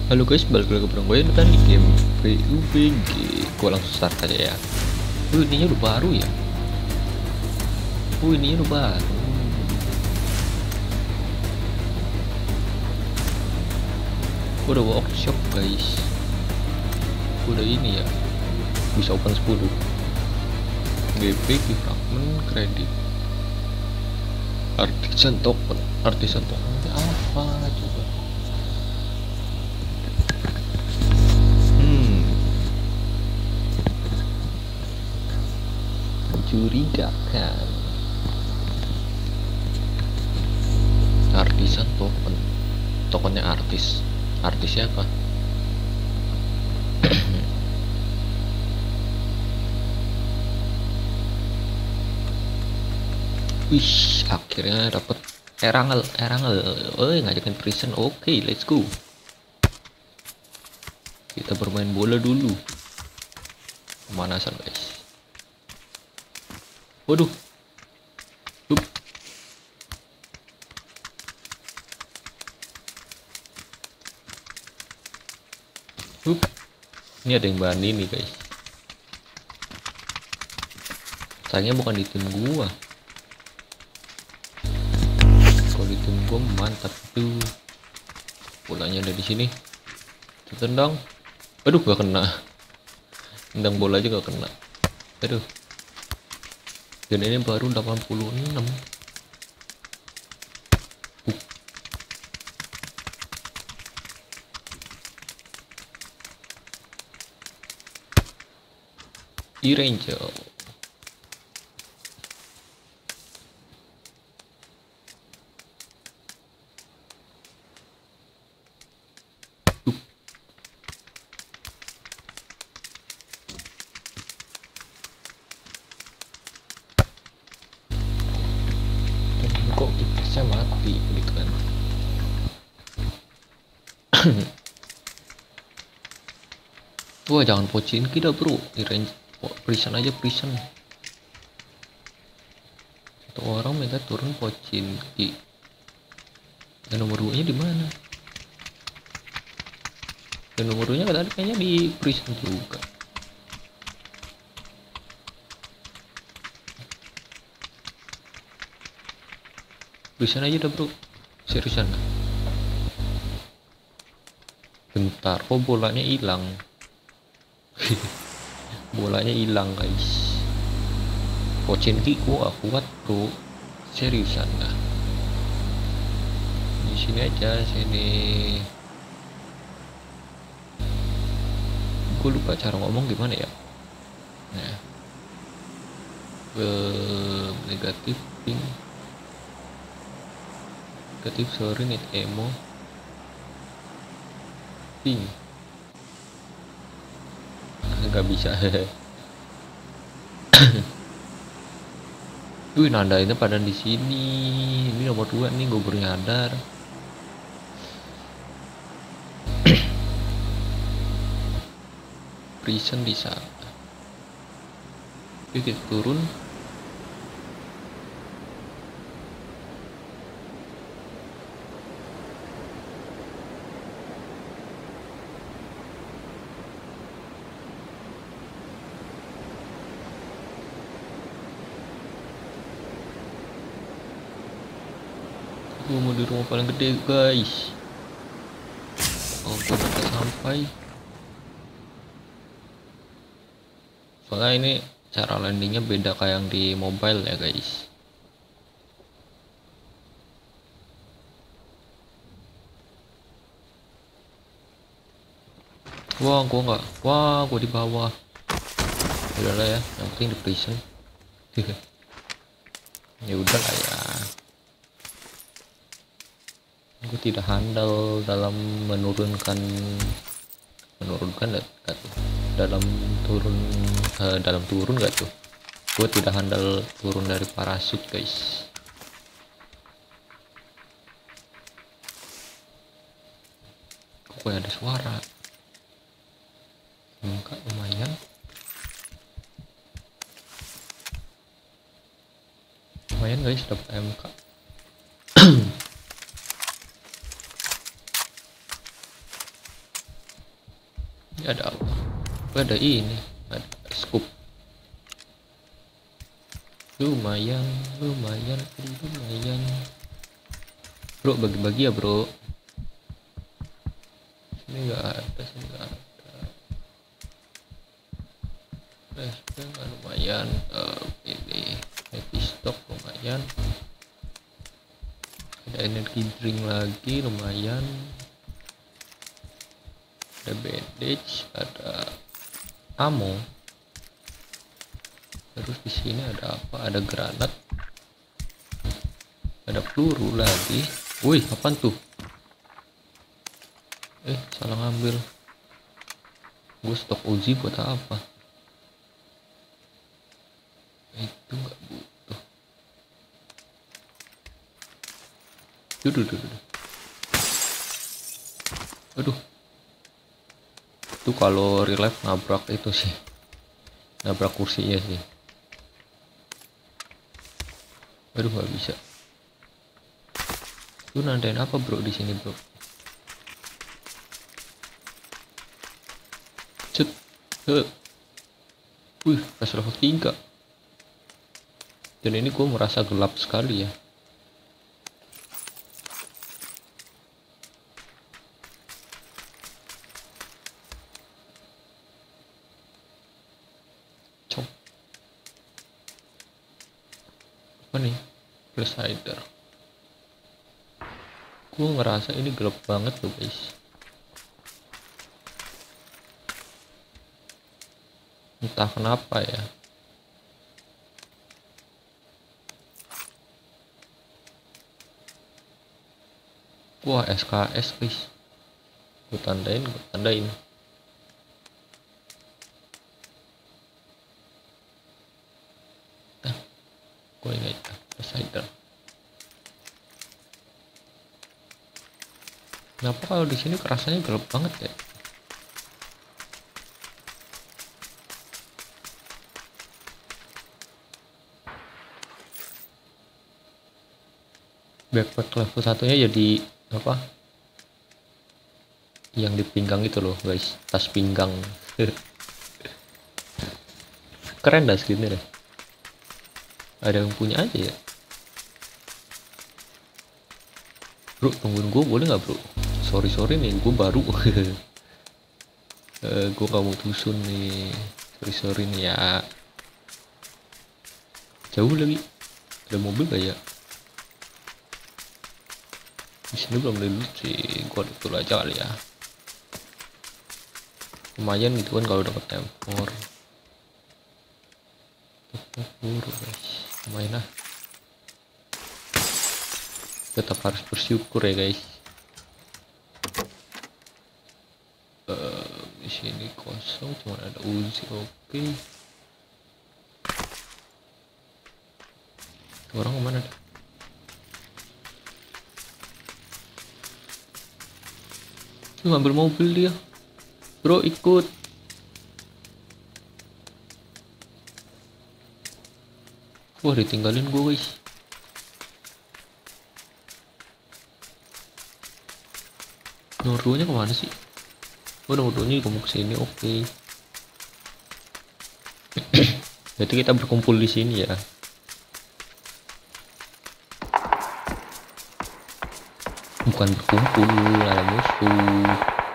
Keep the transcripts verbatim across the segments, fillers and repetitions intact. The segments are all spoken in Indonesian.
Halo guys, balik lagi bareng gue dan di game P U B G. Gue langsung start aja ya. Uh, ininya udah baru ya. Uh, ininya udah baru. Udah workshop guys. Udah ini ya. Bisa open sepuluh. G P di fragment kredit. Artisan token. Artisan token itu apa coba? Mencurigakan. Artisan token. Tokennya artis. Artis siapa? Wih, akhirnya dapet Erangel, Erangel. Oh, ngajakin prison. Oke, okay, let's go. Kita bermain bola dulu. Pemanasan guys. Waduh. Hup. Hup. Ini ada yang bani nih guys. Sayangnya bukan di tim gua. Kalau di tim gua mantap tuh. Bolanya ada di sini. Tendang. Aduh, gak kena. Tendang bola aja gak kena. Aduh. Dan ini baru delapan puluh enam. Uh. Irangel. Kok kipernya mati gitu kan. Wah, jangan pocin kita bro. Di range oh, prison aja prison. Satu orang mereka turun pocin ki. Dan nomor dua nya di mana? Dan nomor dua nya tadi kayaknya di prison juga. Prison aja dah bro. Seriusan. Bentar, kok bolanya hilang? Bolanya hilang guys. Pochinki gua kuat bro. Seriusan dah. Di sini aja sini. Gue lupa cara ngomong gimana ya. Nah. Ke negatif ping. Negatif sorry nih emo. Ping. Nggak bisa. Wih, nanda ini pada di sini. Ini nomor dua nih, gue baru nyadar. Prison di sana. Yuk kita turun. Gue mau di rumah paling gede guys. Oh, gue udah sampai. Soalnya ini cara landingnya beda kayak yang di mobile ya guys. Wah, gua nggak. Wah, gua di bawah. Udah lah ya, yang penting di prison. Ya udah lah ya. Gue tidak handal dalam menurunkan menurunkan gak tuh dalam turun uh, dalam turun gak tuh. Gue tidak handal turun dari parasut guys. Kok ada suara enggak, lumayan lumayan guys, dapat M K. Ini ada apa? Oh, ada ini, ada scoop. Lumayan, lumayan, lumayan. Bro, bagi-bagi ya bro. Sini nggak ada, sini nggak ada. Flashbang lumayan. Uh, ini happy stock lumayan. Ada energi drink lagi lumayan. Ada bandage, ada ammo. Terus di sini ada apa? Ada granat. Ada peluru lagi. Wih, apaan tuh? Eh, salah ngambil. Gue stok Uzi buat apa? Itu nggak butuh. Duduh, duduh, duduh. Aduh. Itu kalau revive nabrak itu sih. Nabrak kursinya sih. Aduh, nggak bisa. Lu nandain apa bro di sini bro? Cet. He. Wih, pas level tiga. Dan ini gue merasa gelap sekali ya. Cok. Apa nih? Glider. Gue ngerasa ini gelap banget loh guys. Entah kenapa ya. Wah, S K S guys. Gue tandain, gue tandain. Nah, gue ingat Glider. Kenapa kalau di sini kerasanya gelap banget ya? Backpack level satunya jadi apa? Yang di pinggang itu loh guys, tas pinggang. Keren dah skinnya deh. Ada yang punya aja ya. Bro, tungguin gue boleh nggak bro? Sorry sorry nih, gue baru. uh, gue gak mau tusun nih. Sorry sorry nih ya. Jauh lagi. Ada mobil gak ya? Di sini belum ada loot sih. Gue betul aja kali ya. Lumayan gitu kan kalau dapat tempor. Tempor guys. Lumayan lah. Tetap harus bersyukur ya guys. Uh, di sini kosong, cuma ada Uzi. Oke. Okay. Orang kemana? Tuh ngambil mobil dia. Bro ikut. Wah ditinggalin gue guys. Nomor dua nya kemana sih? Oh nomor dua nya juga mau kesini. Oke. Okay. Berarti kita berkumpul di sini ya. Bukan berkumpul, ada musuh.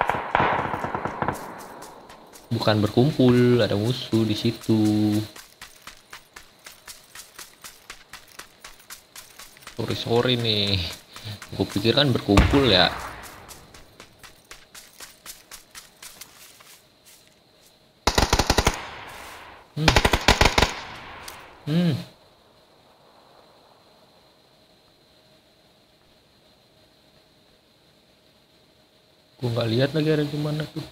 Bukan berkumpul, ada musuh di situ. Sorry sorry nih. Gue pikir kan berkumpul ya. Hmm. Hmm. Gue nggak lihat lagi ada di mana tuh.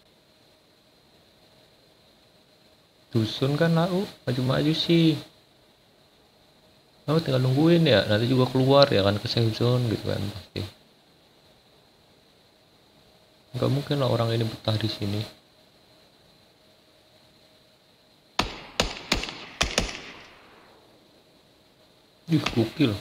Dusun kan lau maju-maju sih. Oh, tinggal nungguin ya, nanti juga keluar ya kan ke safe zone gitu kan pasti. Nggak mungkin lah orang ini betah di sini. Ih, gokil.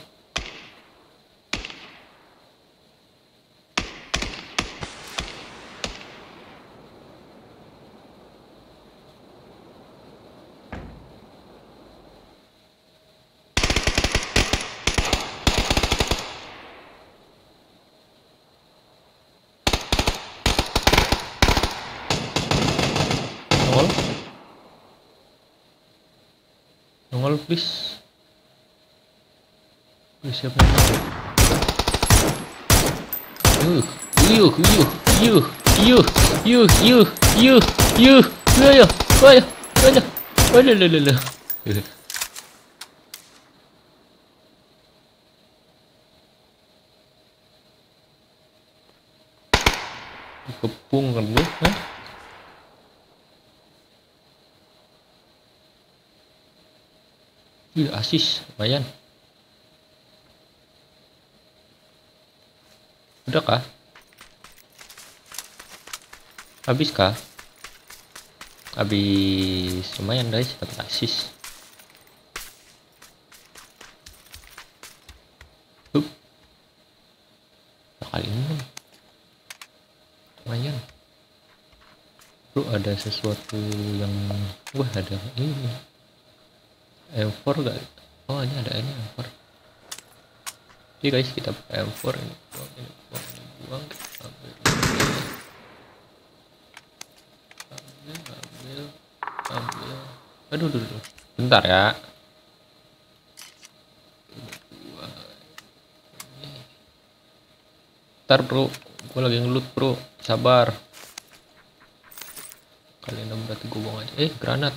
Nongol. Nongol please. Please siap nongol. Yuh, yuh, yuh, yuh, yuh, yuh, yuh, yuh, yuh, ayo, ayo, ayo, ayo, ayo, ayo. Kepung kan lu, hah? Ih, asis, lumayan. Udah kah? Habis kah? Habis, lumayan guys, dapat asis. Hup. Kali ini lumayan. Bro, ada sesuatu yang wah ada ini. M four gak? Oh, ini ada ini M four. Oke guys, kita pakai M four ini. Buang, ini buang, ini buang. Ambil, ambil, ambil, ambil. Aduh, aduh, aduh. Bentar ya. Bentar bro, gue lagi ngelut bro. Sabar. Kalian berarti gue buang aja. Eh, granat.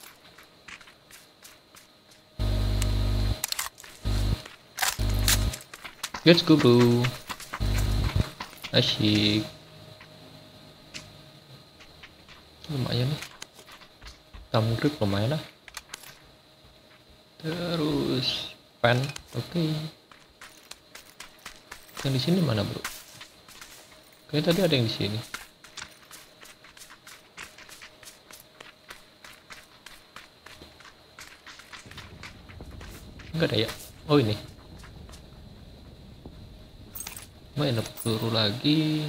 Let's go bro. Asyik. Lumayan nih. Thumb grip lumayan lah. Terus pen, oke. Okay. Yang di sini mana bro? Kayaknya tadi ada yang di sini. Enggak ada ya? Oh ini. Main dapat peluru lagi.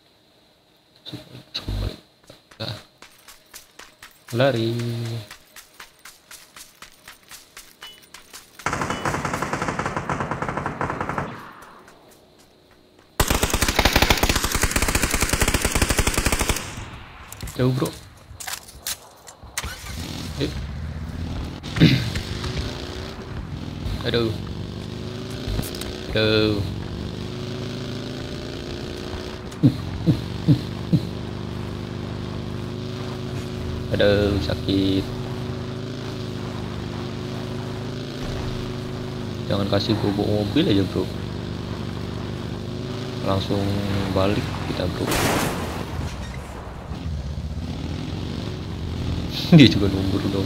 Nah. Lari. Jauh bro. Eh. Aduh. Aduh. Aduh, sakit. Jangan kasih gue bawa mobil aja bro. Langsung balik kita bro. Dia juga numbur dong.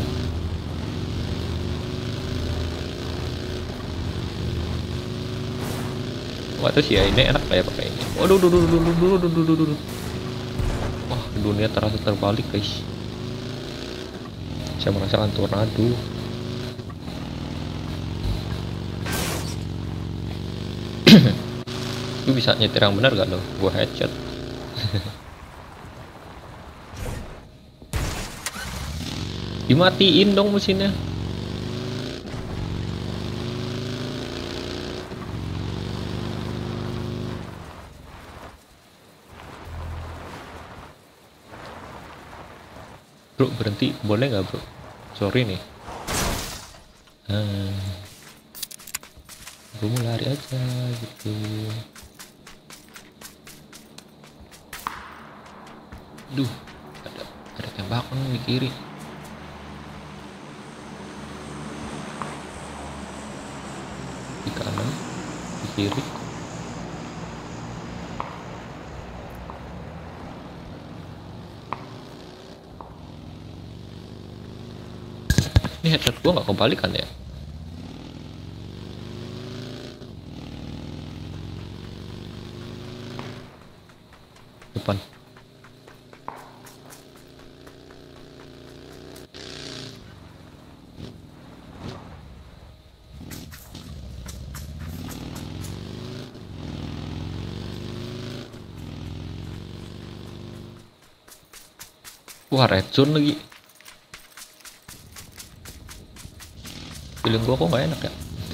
Wah tuh sih ya, ini enak lah ya pakai ini. Waduh, duh, duh, duh, duh, duh, duh, duh, duh, duh. Wah, dunia terasa terbalik guys. Saya merasakan tornado. Lu bisa nyetir yang benar gak lo? Gua headshot. Dimatiin dong mesinnya. Bro, berhenti boleh nggak bro? Sorry nih. Nah, gue mau lari aja gitu. Duh, ada ada tembakan di kiri. Di kanan, di kiri. Ini headset gua nggak kebalikan ya? depan. Wah, red zone lagi. Feeling gua kok nggak enak ya.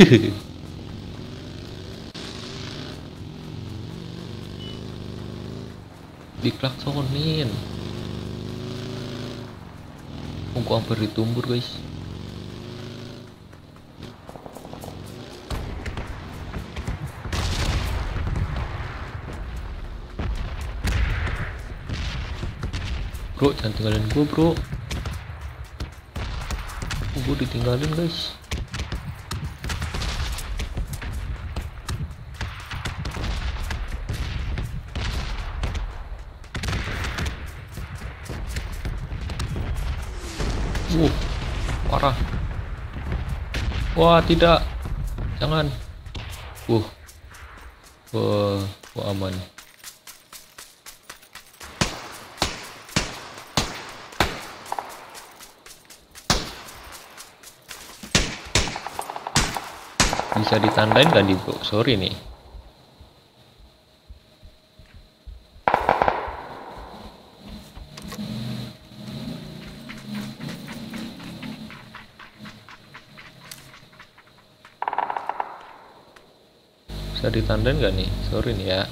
Diklaksonin. Oh, gua hampir ditumbur guys. Bro, jangan tinggalin gua bro. Oh, gua ditinggalin guys. Uh, parah. Wah, tidak. Jangan. Uh. Wah, wah aman. Bisa ditandain gak di bro? Sorry nih. Bisa ditandain gak nih? Sorry nih ya.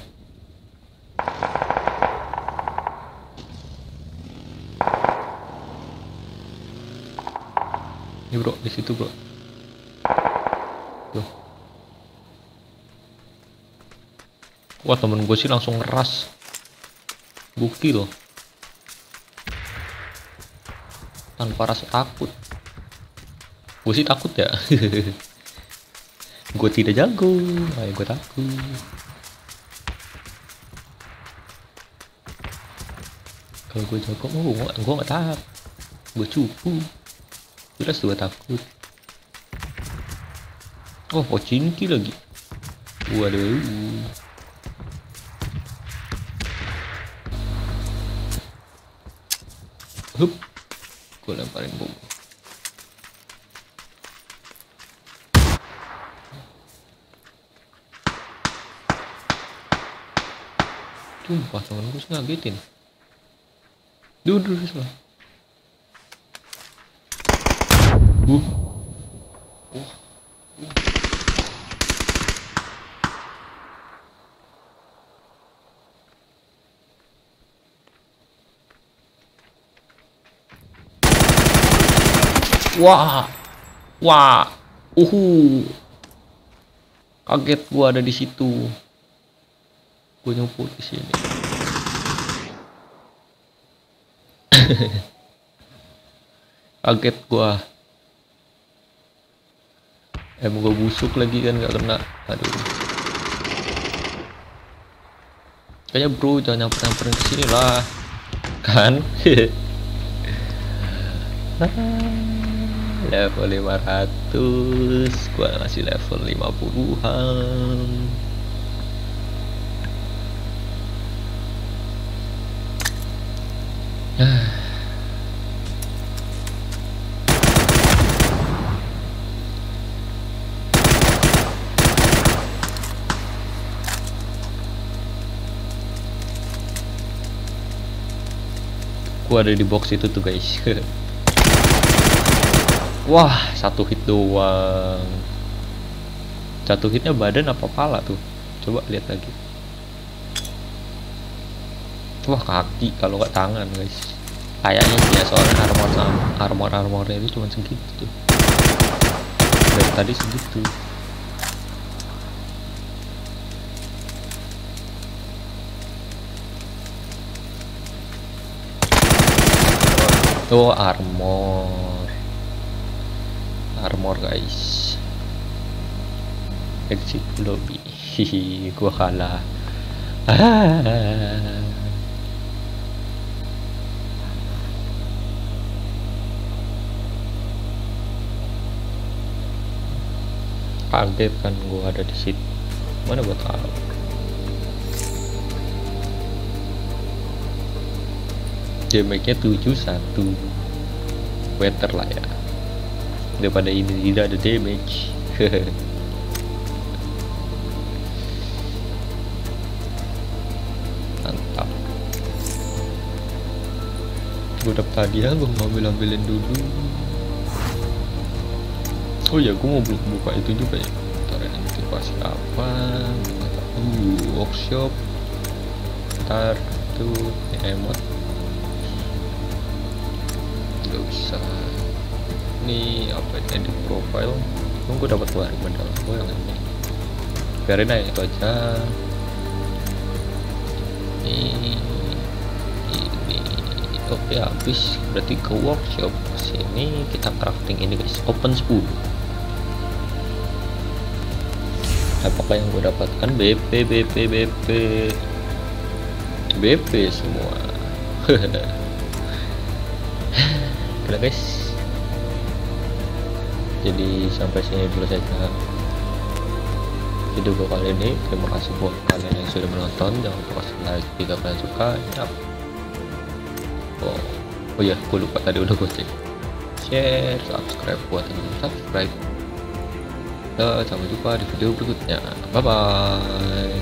Ini bro, di situ bro. Tuh. Wah, temen gue sih langsung ngeras. Gokil. Tanpa rasa takut. Gue sih takut ya. Gue tidak jago, ayo gue takut. Kalau gue jago, oh, gue gue nggak takut. Gue cupu. Jelas gue takut. Oh, Pochinki lagi. Waduh. Hup. Gue lemparin bom. Sumpah temen gue ngagetin. Duduk di sana. Uh. Uh. Uh. Wah. Wah. Uhu. Kaget gua ada di situ. Gue nyumput di sini. Kaget gua. Emang gua busuk lagi kan nggak kena. Aduh. Kayaknya bro jangan nyamper-nyamperin ke sini lah. Kan? Level lima ratus, gua masih level lima puluhan. Gua ada di box itu tuh guys. Wah, satu hit doang. Satu hitnya badan apa pala tuh? Coba lihat lagi. Wah, kaki kalau nggak tangan guys. Kayaknya sih ya, soalnya armor sama armor armornya itu cuma segitu tuh. Dari tadi segitu. Oh, armor. Armor guys. Exit lobby. Hihi, gua kalah. Ah. Kaget kan gua ada di situ. Mana gua tahu. damage-nya tujuh satu, better lah ya daripada ini tidak ada damage. Mantap. Gue dapet hadiah, gue ngambil ambilin dulu. Oh ya, gue mau buka itu juga ya. Ntar nanti pasti apa? Uh, workshop. Ntar tuh emot. Gak usah. Ini apa? Edit profile. Gue dapat dua medal. Gue yang ini. Biarin aja itu aja. Ini. Ini. Oke, habis. Berarti ke workshop. Sini kita crafting ini guys. Open sepuluh. Apakah yang gue dapatkan? B P, B P, B P, B P semua. Udah guys, jadi sampai sini dulu saja video gue kali ini. Terima kasih buat kalian yang sudah menonton. Jangan lupa kasih like jika kalian suka ya. Oh, oh ya, gue lupa tadi udah gue cek. Share, subscribe buat yang belum subscribe. Dan sampai jumpa di video berikutnya. Bye bye.